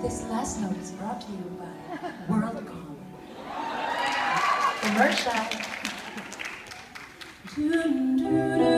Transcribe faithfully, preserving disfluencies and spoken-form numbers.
This last note is brought to you by WorldCom. Commercial.